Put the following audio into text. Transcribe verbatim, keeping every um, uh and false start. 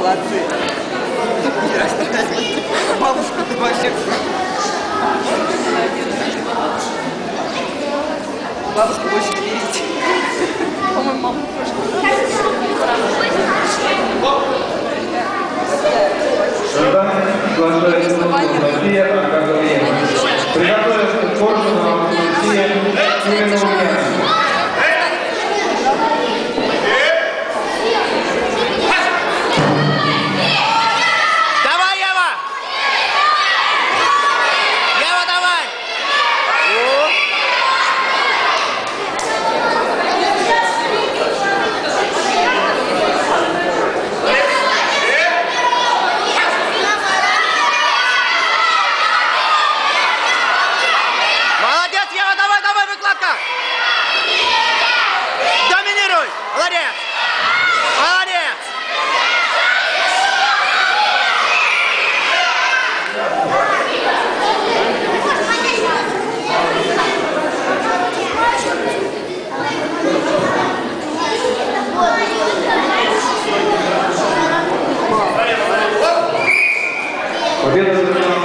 Молодцы. Бабушка, ты вообще... Бабушка больше не берите. По-моему, мама тоже. Приготовиться к ужину, победа